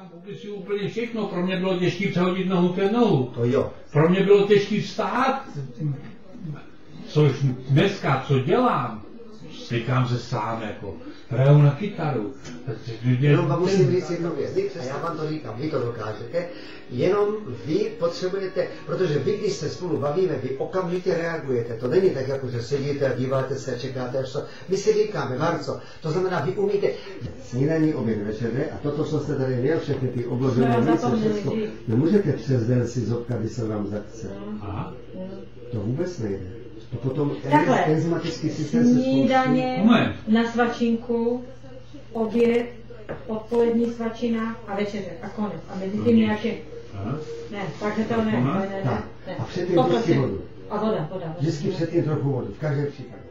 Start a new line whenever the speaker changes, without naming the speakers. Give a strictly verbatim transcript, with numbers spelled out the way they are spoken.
si úplně všechno. Pro mě bylo těžké přehodit nohu ke nohu.
To jo.
Pro mě bylo těžké vstát. Což dneska, co dělám, slíkám se sám, jako hraju na kytaru.
Jenom vám musím říct jednu věc, a já vám to říkám, vy to dokážete, jenom vy potřebujete, protože vy, když se spolu bavíme, vy okamžitě reagujete. To není tak, jako že sedíte a díváte se a čekáte, až to. My si říkáme, Marco, to znamená, vy umíte snídaní, oběd, večer, a toto, co jste tady měl, všechny ty obložené míce, všechno, nemůžete přes den si zobka, když se vám zachce. To vůbec nejde. To potom enzymatický systém se
snídaně, na svačinku, oběd, odpolední svačina a večeře a konec. A mezi tím nějaké... Ne, takže to ne, ne, ne, ne.
A předtím vždycky vodu.
A voda, voda.
Vždycky předtím trochu vodu, v každém případě.